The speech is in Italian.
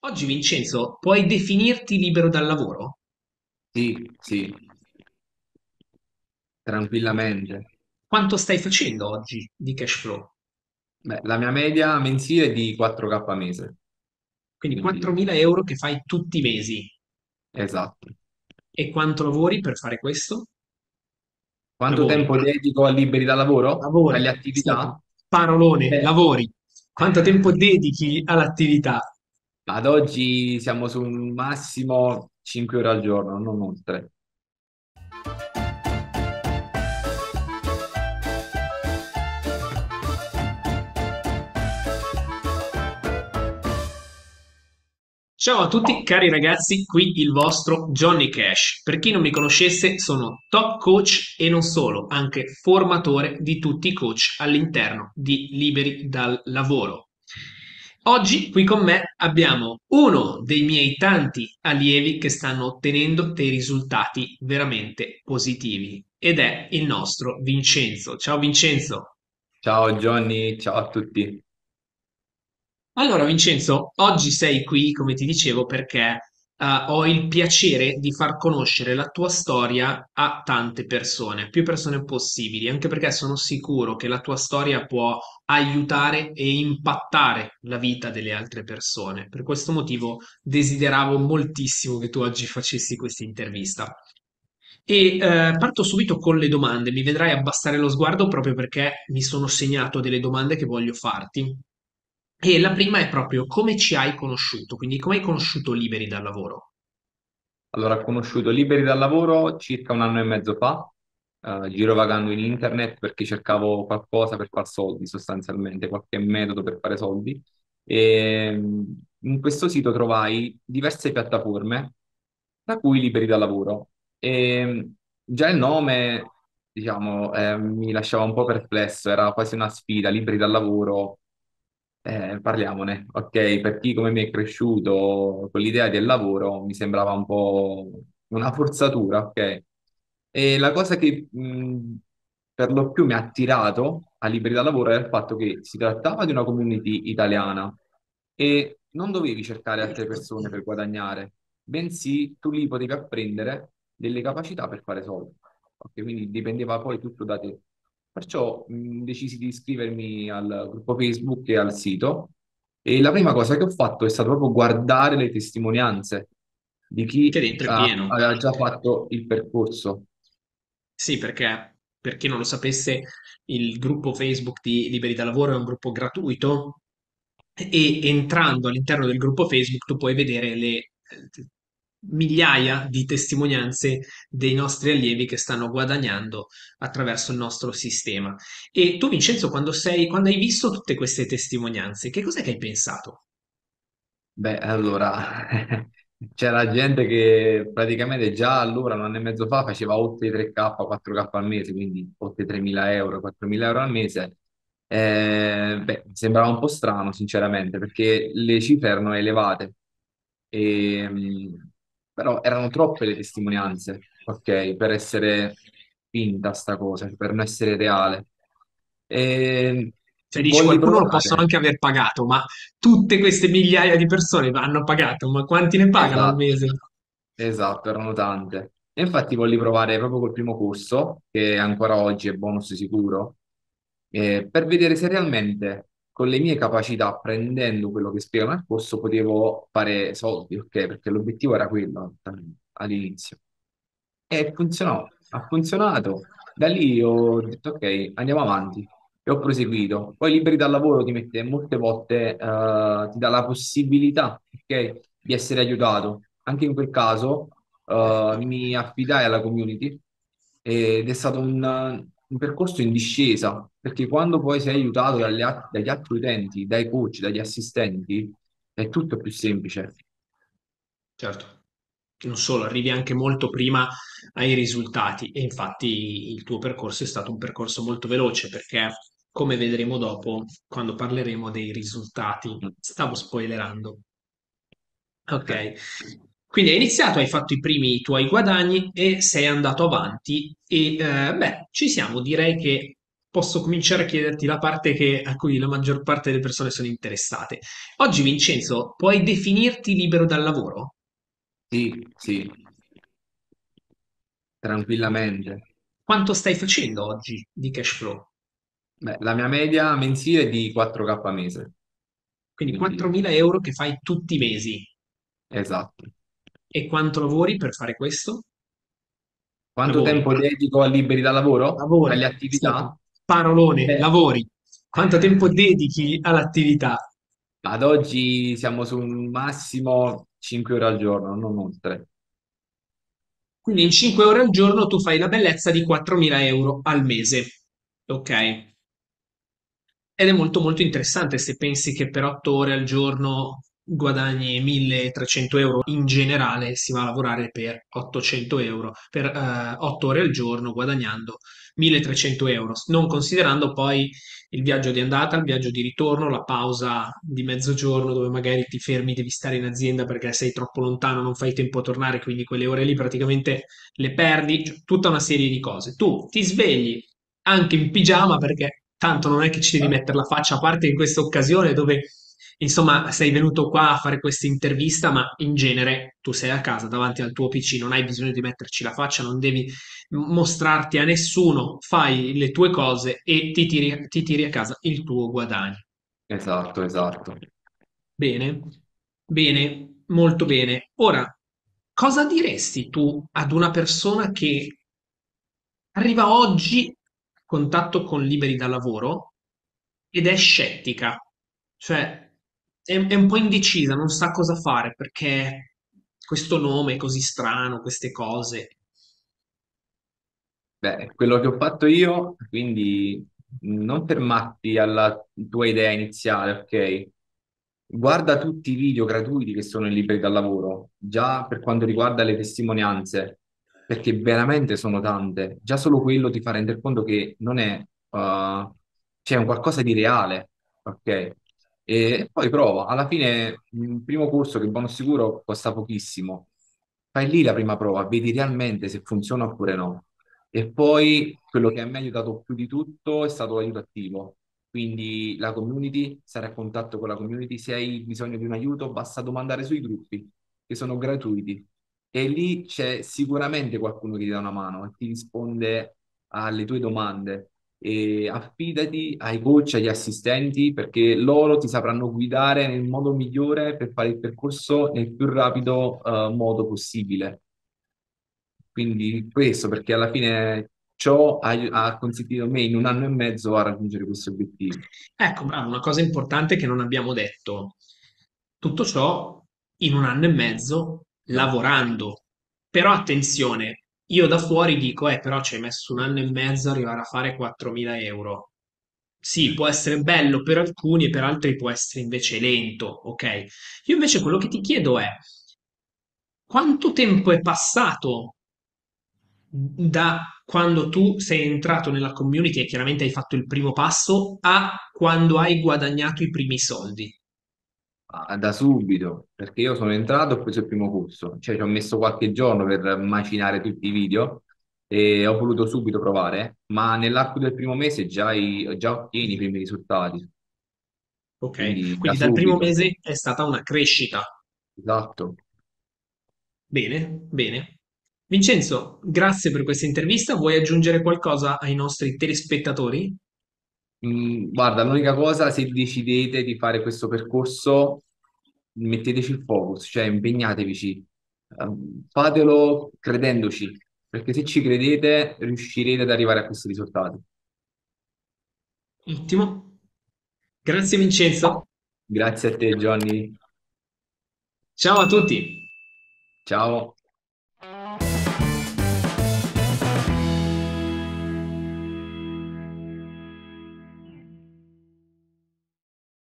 Oggi Vincenzo, puoi definirti libero dal lavoro? Sì, sì, tranquillamente. Quanto stai facendo oggi di cash flow? Beh, la mia media mensile è di 4K mese, Quindi quindi 4.000 euro che fai tutti i mesi. esatto. E quanto lavori per fare questo? Quanto Lavori. tempo dedico a liberi da lavoro? Lavori. Alle Sì. attività? Parolone, Beh, lavori. Quanto tempo dedichi all'attività? ad oggi siamo su un massimo 5 ore al giorno, non oltre. Ciao a tutti cari ragazzi, qui il vostro Johnny Cash. Per chi non mi conoscesse, sono top coach e non solo, anche formatore di tutti i coach all'interno di Liberi dal Lavoro. Oggi qui con me abbiamo uno dei miei tanti allievi che stanno ottenendo dei risultati veramente positivi ed è il nostro Vincenzo. Ciao Vincenzo. Ciao Johnny, ciao a tutti. Allora, Vincenzo, oggi sei qui, come ti dicevo, perché ho il piacere di far conoscere la tua storia a tante persone, più persone possibili, anche perché sono sicuro che la tua storia può aiutare e impattare la vita delle altre persone. Per questo motivo desideravo moltissimo che tu oggi facessi questa intervista. E parto subito con le domande, mi vedrai abbassare lo sguardo proprio perché mi sono segnato delle domande che voglio farti. E la prima è proprio come ci hai conosciuto, quindi come hai conosciuto Liberi dal lavoro? Allora, ho conosciuto Liberi dal lavoro circa un anno e mezzo fa, girovagando in internet perché cercavo qualcosa per far soldi, sostanzialmente, qualche metodo per fare soldi. E in questo sito trovai diverse piattaforme, tra cui Liberi dal lavoro. E già il nome, diciamo, mi lasciava un po' perplesso, era quasi una sfida, Liberi dal lavoro. Parliamone, ok? Per chi come me è cresciuto con l'idea del lavoro, mi sembrava un po' una forzatura, ok? E la cosa che per lo più mi ha attirato a Liberi da Lavoro era il fatto che si trattava di una community italiana e non dovevi cercare altre persone per guadagnare, bensì tu lì potevi apprendere delle capacità per fare soldi. Ok, quindi dipendeva poi tutto da te. Perciò decisi di iscrivermi al gruppo Facebook e al sito e la prima cosa che ho fatto è stato proprio guardare le testimonianze di Che chi dentro è pieno. aveva già fatto il percorso. Sì, perché per chi non lo sapesse, il gruppo Facebook di Liberi da Lavoro è un gruppo gratuito e entrando all'interno del gruppo Facebook tu puoi vedere le migliaia di testimonianze dei nostri allievi che stanno guadagnando attraverso il nostro sistema. E tu, Vincenzo, quando hai visto tutte queste testimonianze, che cos'è che hai pensato? Beh, allora, c'era gente che praticamente già allora, un anno e mezzo fa, faceva oltre i 3K, 4K al mese, quindi oltre 3.000 euro, 4.000 euro al mese. Beh, sembrava un po' strano, sinceramente, perché le cifre erano elevate. E, però erano troppe le testimonianze, ok, per essere finta sta cosa, per non essere reale. E Cioè, dici, volli qualcuno lo possono provare. anche aver pagato, ma tutte queste migliaia di persone hanno pagato, ma quanti ne pagano al Esatto. mese? Esatto, erano tante. E infatti volli provare proprio col primo corso, che ancora oggi è bonus sicuro, per vedere se realmente con le mie capacità, apprendendo quello che spiegano al corso, potevo fare soldi, ok? Perché l'obiettivo era quello all'inizio. E funzionò, ha funzionato. Da lì ho detto ok, andiamo avanti. E ho proseguito. Poi Liberi dal lavoro ti mette molte volte, ti dà la possibilità, ok, di essere aiutato. Anche in quel caso, mi affidai alla community ed è stato un percorso in discesa, perché quando poi sei aiutato dagli altri utenti, dai coach, dagli assistenti, è tutto più semplice. Certo. Non solo, arrivi anche molto prima ai risultati e infatti il tuo percorso è stato un percorso molto veloce perché, come vedremo dopo, quando parleremo dei risultati, stavo spoilerando. Ok, quindi hai iniziato, hai fatto i primi tuoi guadagni e sei andato avanti e beh, ci siamo, direi che posso cominciare a chiederti la parte a cui la maggior parte delle persone sono interessate. Oggi, Vincenzo, puoi definirti libero dal lavoro? Sì, sì, tranquillamente. Quanto stai facendo oggi di cash flow? Beh, la mia media mensile è di 4K a mese, Quindi quindi 4.000 euro che fai tutti i mesi. esatto. E quanto lavori per fare questo? Quanto Lavori. tempo dedico a liberi da lavoro? Lavori. Alle Stop. attività? Parolone, Beh, lavori. Quanto tempo dedichi all'attività? ad oggi siamo su un massimo 5 ore al giorno, non oltre. Quindi in 5 ore al giorno tu fai la bellezza di 4.000 euro al mese. Ok? Ed è molto molto interessante se pensi che per 8 ore al giorno guadagni 1.300 euro in generale, si va a lavorare per 800 euro, per 8 ore al giorno guadagnando 1.300 euro, non considerando poi il viaggio di andata, il viaggio di ritorno, la pausa di mezzogiorno dove magari ti fermi, devi stare in azienda perché sei troppo lontano, non fai tempo a tornare, quindi quelle ore lì praticamente le perdi, cioè, tutta una serie di cose. Tu ti svegli anche in pigiama perché tanto non è che ci devi mettere la faccia, a parte in questa occasione dove insomma sei venuto qua a fare questa intervista, ma in genere tu sei a casa davanti al tuo PC, non hai bisogno di metterci la faccia, non devi mostrarti a nessuno, fai le tue cose e ti tiri a casa il tuo guadagno. Esatto, esatto. Bene, bene, molto bene. Ora, cosa diresti tu ad una persona che arriva oggi a contatto con Liberi da Lavoro ed è scettica, cioè è un po' indecisa, non sa cosa fare perché questo nome è così strano, queste cose. Beh, quello che ho fatto io, quindi non fermarti alla tua idea iniziale, ok? Guarda tutti i video gratuiti che sono in liberi dal lavoro, già per quanto riguarda le testimonianze, perché veramente sono tante. Già solo quello ti fa rendere conto che non è, c'è un qualcosa di reale, ok? E poi prova, alla fine il primo corso che buono sicuro costa pochissimo. Fai lì la prima prova, vedi realmente se funziona oppure no. E poi quello che a me ha aiutato più di tutto è stato l'aiuto attivo. Quindi la community, stare a contatto con la community, se hai bisogno di un aiuto, basta domandare sui gruppi, che sono gratuiti. E lì c'è sicuramente qualcuno che ti dà una mano e ti risponde alle tue domande. E affidati ai coach, agli assistenti, perché loro ti sapranno guidare nel modo migliore per fare il percorso nel più rapido, modo possibile. Quindi questo, perché alla fine ciò ha consentito a me in un anno e mezzo a raggiungere questi obiettivi. Ecco, bravo, una cosa importante che non abbiamo detto. Tutto ciò in un anno e mezzo Esatto. lavorando. Però attenzione, io da fuori dico, però ci hai messo un anno e mezzo ad arrivare a fare 4.000 euro. Sì, può essere bello per alcuni e per altri può essere invece lento, ok? Io invece quello che ti chiedo è, quanto tempo è passato da quando tu sei entrato nella community e chiaramente hai fatto il primo passo a quando hai guadagnato i primi soldi? Da subito, perché io sono entrato e ho preso il primo corso, cioè ci ho messo qualche giorno per macinare tutti i video e ho voluto subito provare, ma nell'arco del primo mese già ottieni i primi risultati, Ok? quindi da Quindi dal primo subito, mese è stata una crescita. esatto. Bene, bene. Vincenzo, grazie per questa intervista. Vuoi aggiungere qualcosa ai nostri telespettatori? Guarda, l'unica cosa, se decidete di fare questo percorso, metteteci il focus, cioè impegnatevici, fatelo credendoci, perché se ci credete riuscirete ad arrivare a questi risultati. Ottimo. Grazie Vincenzo. Grazie a te, Johnny. Ciao a tutti. Ciao.